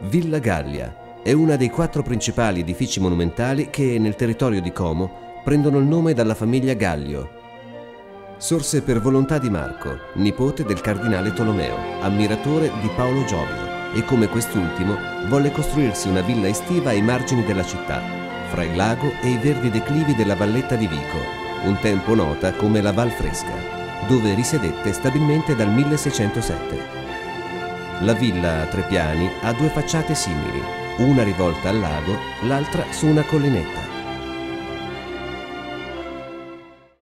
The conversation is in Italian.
Villa Gallia è una dei 4 principali edifici monumentali che nel territorio di Como prendono il nome dalla famiglia Gallio. Sorse per volontà di Marco, nipote del cardinale Tolomeo, ammiratore di Paolo Giovio, e come quest'ultimo volle costruirsi una villa estiva ai margini della città, fra il lago e i verdi declivi della valletta di Vico, un tempo nota come la Val Fresca, dove risiedette stabilmente dal 1607. La villa a 3 piani ha 2 facciate simili, una rivolta al lago, l'altra su una collinetta.